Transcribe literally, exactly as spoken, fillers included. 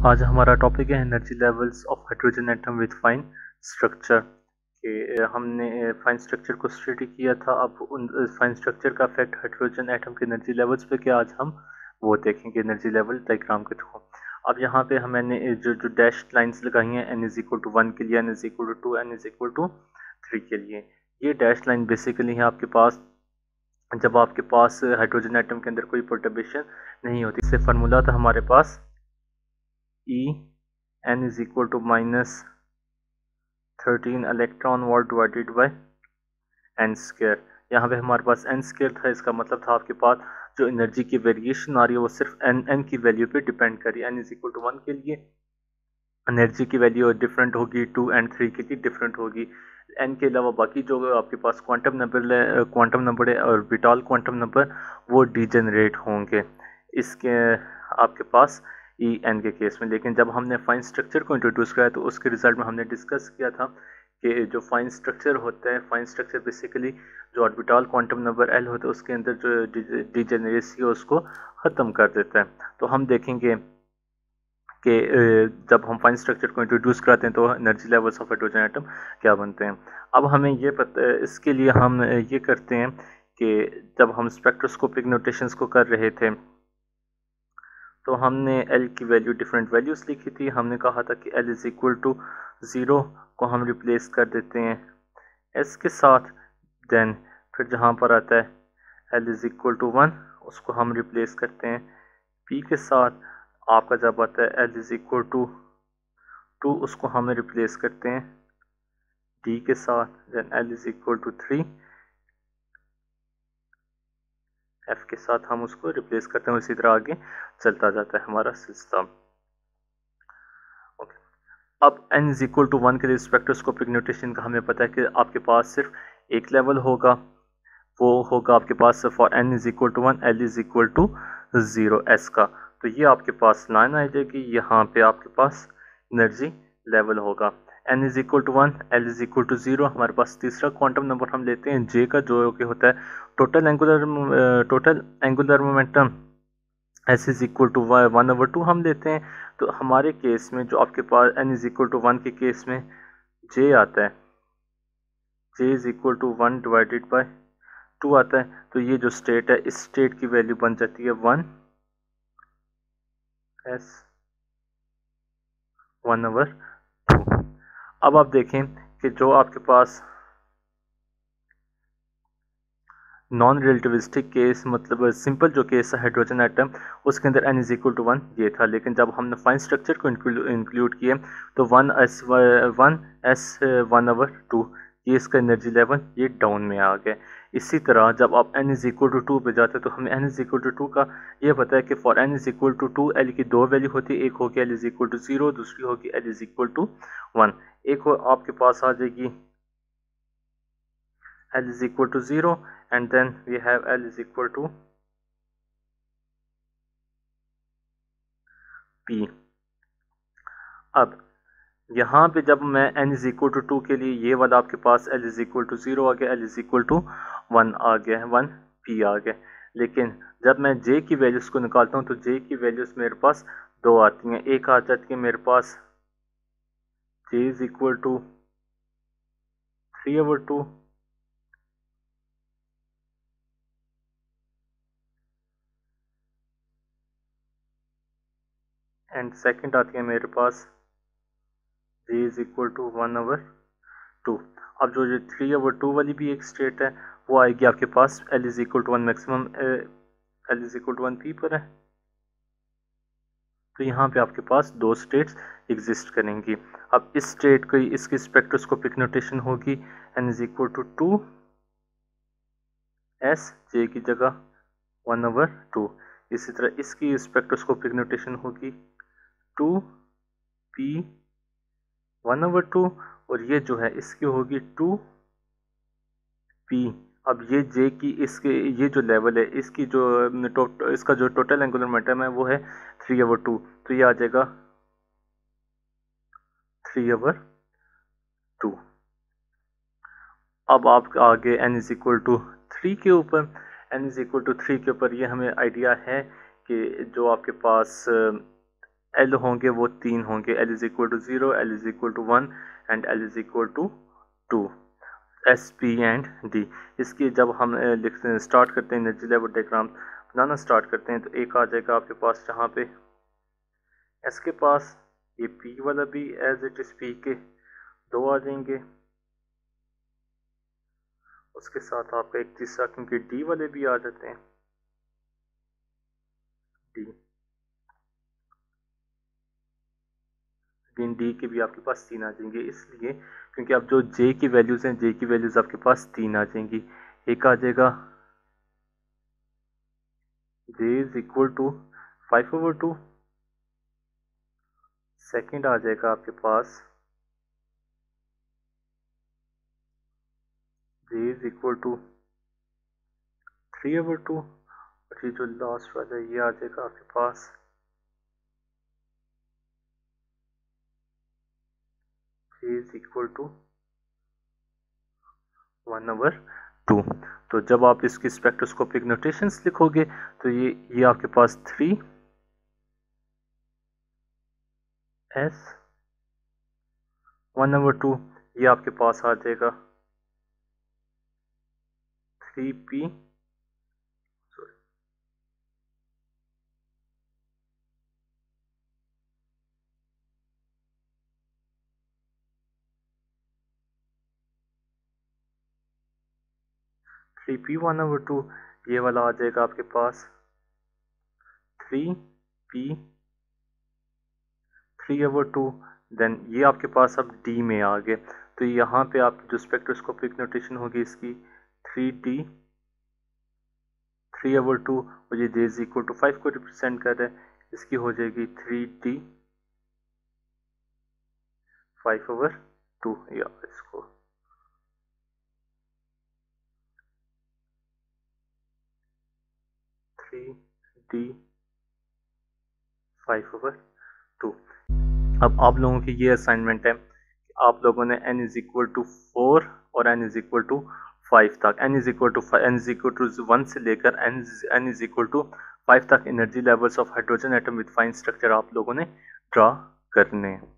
आज हमारा टॉपिक है energy levels of hydrogen atom with fine structure के हमने फाइन स्ट्रक्चर को स्टडी किया था। अब उन फाइन स्ट्रक्चर का इफेक्ट हाइड्रोजन एटम के एनर्जी लेवल्स पे क्या आज हम वो देखेंगे एनर्जी लेवल डायग्राम के थ्रू। अब यहाँ पे हम मैंने जो जो डैश लाइंस लगाई हैं n is equal to one के लिए, n is equal to two, n is equal to three के लिए। ये डैश लाइन बेसिकली है आपके पास जब आपके पास हाइड्रोजन एटम के अंदर कोई परटर्बेशन नहीं होती। इससे फार्मूला था हमारे पास E n is equal to minus thirteen electron volt divided by n square. यहाँ पे हमारे पास n स्क्वायर था, इसका मतलब था आपके पास जो एनर्जी की वेरिएशन आ रही है वो सिर्फ n n की वैल्यू पे डिपेंड कर रही है। n is equal to one के लिए एनर्जी की वैल्यू डिफरेंट होगी, टू एंड थ्री के लिए डिफरेंट होगी। n के अलावा बाकी जो आपके पास क्वांटम नंबर क्वांटम नंबर है और विटाल क्वांटम नंबर वो डिजेनरेट होंगे इसके आपके पास ई एन के केस में। लेकिन जब हमने फाइन स्ट्रक्चर को इंट्रोड्यूस किया तो उसके रिजल्ट में हमने डिस्कस किया था कि जो फाइन स्ट्रक्चर होता है, फाइन स्ट्रक्चर बेसिकली जो ऑर्बिटल क्वांटम नंबर एल होता है उसके अंदर जो डिजेनरेसी है उसको ख़त्म कर देता है। तो हम देखेंगे कि जब हम फाइन स्ट्रक्चर को इंट्रोड्यूस कराते हैं तो energy levels of hydrogen atom क्या बनते हैं। अब हमें ये पता, इसके लिए हम ये करते हैं कि जब हम स्पेक्ट्रोस्कोपिक नोटेशंस को कर रहे थे तो हमने L की वैल्यू डिफरेंट वैल्यूज लिखी थी। हमने कहा था कि L is equal to zero को हम रिप्लेस कर देते हैं S के साथ, देन फिर जहाँ पर आता है L is equal to one उसको हम रिप्लेस करते हैं P के साथ। आपका जब आता है L is equal to two उसको हम रिप्लेस करते हैं D के साथ, then L is equal to three F के साथ हम उसको रिप्लेस करते हैं। इसी तरह आगे चलता जाता है हमारा सिस्टम। ओके, अब n is equal to one के लिए स्पेक्ट्रोस्कोपिक नोटेशन का हमें पता है कि आपके पास सिर्फ एक लेवल होगा, वो होगा आपके पास for n is equal to one L is equal to zero S का। तो ये आपके पास लाइन आ जाएगी, यहाँ पे आपके पास एनर्जी लेवल होगा n is equal to one L is equal to zero. हमारे पास तीसरा क्वांटम नंबर हम लेते हैं J का, जो कि होता है total angular total angular momentum S is equal to one over two हम लेते हैं। तो हमारे केस में जो आपके पास n is equal to one के केस में J आता है, J is equal to one divided by two आता है। तो ये जो स्टेट है इस स्टेट की वैल्यू बन जाती है one S one over two. अब आप देखें कि जो आपके पास नॉन रिलेटिविस्टिक केस, मतलब सिंपल जो केस है हाइड्रोजन एटम, उसके अंदर n is equal to one ये था। लेकिन जब हमने फाइन स्ट्रक्चर को इंक्लूड किया तो one S one S one over two ये इसका एनर्जी लेवल ये डाउन में आ गया। इसी तरह जब आप n is equal to two पे जाते तो हमें n is equal to two का ये पता है कि for n is equal to two L की दो वैल्यू होती है, एक होगी L is equal to zero, दूसरी होगी L is equal to one. एक हो आपके पास आ जाएगी L is equal to zero and then we have L is equal to P। अब यहाँ पे जब मैं n is equal to two के लिए ये वाला आपके पास L is equal to zero आ गया, L is equal to one आ गया, वन P आ गया। लेकिन जब मैं J की वैल्यूज़ को निकालता हूँ तो J की वैल्यूज़ मेरे पास दो आती हैं। एक आ जाती है मेरे पास J is equal to three over two and second आती है मेरे पास J is equal to one over two. अब जो जो थ्री ओवर टू वाली भी एक स्टेट है वो आएगी आपके पास L is equal to one maximum L is equal to one P पर है। तो यहाँ पे आपके पास दो स्टेट्स एग्जिस्ट करेंगी। अब इस स्टेट को इसकी स्पेक्ट्रोस्कोपिक नोटेशन होगी N is equal to two S J की जगह वन ओवर टू। इसी तरह इसकी स्पेक्ट्रोस्कोपिक नोटेशन होगी two P one over two, और ये जो है इसकी होगी टू पी। अब ये J की इसके ये जो लेवल है इसकी जो टो, इसका जो टोटल एंगुलर मोमेंटम है वो है थ्री ओवर टू। तो ये आ जाएगा थ्री ओवर टू। अब आप आगे n is equal to three के ऊपर n is equal to three के ऊपर ये हमें आइडिया है कि जो आपके पास एल होंगे वो तीन होंगे, L is equal to zero, L is equal to one and L is equal to two, S P and D. इसकी जब हम लिखते हैं स्टार्ट करते हैं एनर्जी लेवल डायग्राम बनाना स्टार्ट करते हैं तो एक आ जाएगा आपके पास जहाँ पे एस के पास ये पी वाला भी एज इट इज पी के दो आ जाएंगे, उसके साथ आपका एक तीसरा क्योंकि डी वाले भी आ जाते हैं, डी डी डी के भी आपके पास तीन आ जाएंगे, इसलिए क्योंकि अब जो जे की वैल्यूज़ हैं जे की वैल्यूज़ आपके पास तीन आ जाएंगी। एक आ जाएगा J is equal to five over two, second आ जाएगा आपके पास J is equal to three over two, और ये जो लास्ट वाला ये आ जाएगा आपके पास J is equal to one over two. तो जब आप इसकी स्पेक्ट्रोस्कोपिक नोटेशंस लिखोगे तो ये ये आपके पास three S one over two, ये आपके पास आ जाएगा three P three P one over two, ये वाला आ जाएगा आपके पास three P three over two, then ये आपके पास अब डी में आ गए। तो यहाँ पे आपकी जो स्पेक्ट्रोस्कोपिक नोटेशन होगी इसकी three D three over two, और ये J is equal to five को रिप्रेजेंट कर रहा है, इसकी हो जाएगी three D five over two, या इसको three D five over two. अब आप लोगों की ये असाइनमेंट है कि आप लोगों ने n is equal to four और n is equal to five तक, n is equal to n is equal to one से लेकर n n is equal to five तक energy levels of hydrogen atom with fine structure आप लोगों ने draw करने हैं।